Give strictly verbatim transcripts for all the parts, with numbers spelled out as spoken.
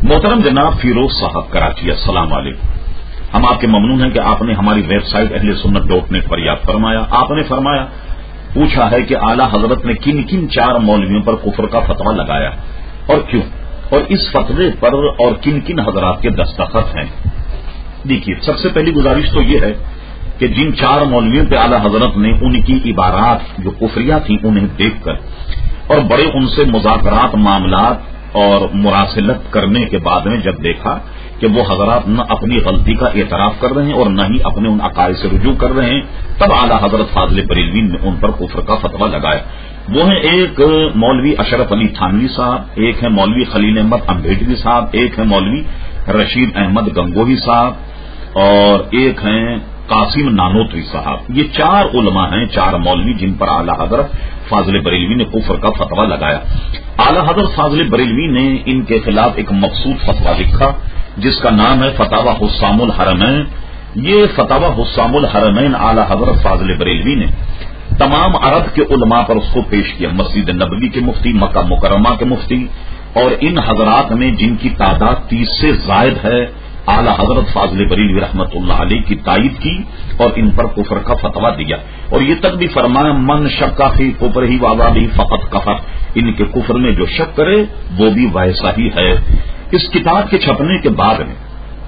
محترم جناب فیروز صاحب کراچی، السلام علیکم۔ ہم آپ کے ممنون ہیں کہ آپ نے ہماری ویب سائٹ اہل سنت ڈاٹ نیٹ پر یاد فرمایا۔ آپ نے فرمایا پوچھا ہے کہ اعلی حضرت نے کن کن چار مولویوں پر کفر کا فتویٰ لگایا اور کیوں، اور اس فتوے پر اور کن کن حضرات کے دستخط ہیں۔ دیکھیے، سب سے پہلی گزارش تو یہ ہے کہ جن چار مولویوں پہ اعلی حضرت نے ان کی عبارات جو کفریہ تھیں انہیں دیکھ کر اور بڑے ان سے مذاکرات معاملات اور مراسلت کرنے کے بعد میں جب دیکھا کہ وہ حضرات نہ اپنی غلطی کا اعتراف کر رہے ہیں اور نہ ہی اپنے ان عقائد سے رجوع کر رہے ہیں، تب اعلی حضرت فاضل بریلوی نے ان پر کفر کا فتویٰ لگایا۔ وہ ہیں ایک مولوی اشرف علی تھانوی صاحب، ایک ہے مولوی خلیل احمد امبیڈوی صاحب، ایک ہے مولوی رشید احمد گنگوہی صاحب اور ایک ہیں قاسم نانوتوی صاحب۔ یہ چار علماء ہیں، چار مولوی جن پر اعلی حضرت فاضل بریلوی نے کفر کا فتویٰ لگایا۔ اعلی حضرت فاضل بریلوی نے ان کے خلاف ایک مقصود فتویٰ لکھا جس کا نام ہے فتاوی حسام الحرمین۔ یہ فتاوی حسام الحرمین اعلی حضرت فاضل بریلوی نے تمام عرب کے علماء پر اس کو پیش کیا، مسجد نبوی کے مفتی، مکہ مکرمہ کے مفتی، اور ان حضرات میں جن کی تعداد تیس سے زائد ہے اعلی حضرت فاضل بریلوی رحمۃ اللہ علیہ کی تائید کی اور ان پر کفر کا فتویٰ دیا، اور یہ تک بھی فرمایا من شکا فی کفر ہی وعذابہ فقط کفر، ان کے کفر میں جو شک کرے وہ بھی ویسا ہی ہے۔ اس کتاب کے چھپنے کے بعد میں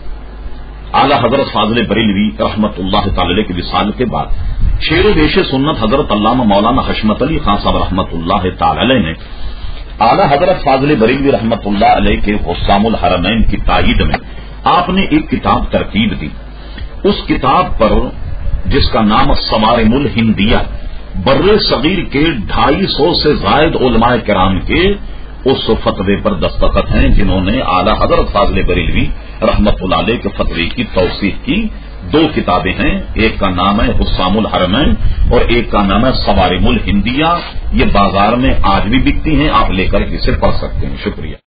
اعلی حضرت فاضل بریلوی رحمۃ اللہ تعالی علیہ کے وصال کے بعد شیر و بیش سنت حضرت علامہ مولانا حشمت علی خان صاحب رحمۃ اللہ تعالی علیہ نے اعلی حضرت فاضل بریلوی رحمۃ اللہ علیہ کے حسام الحرمین کی تائید میں آپ نے ایک کتاب ترتیب دی۔ اس کتاب پر جس کا نام صوارم الہندیہ، بر صغیر کے ڈھائی سو سے زائد علماء کرام کے اس فتوے پر دستخط ہیں جنہوں نے اعلی حضرت فاضل بریلوی رحمۃ اللہ علیہ کے فتوے کی توثیق کی۔ دو کتابیں ہیں، ایک کا نام ہے حسام الحرمین اور ایک کا نام ہے صوارم الہندیہ۔ یہ بازار میں آج بھی بکتی ہیں، آپ لے کر اسے پڑھ سکتے ہیں۔ شکریہ۔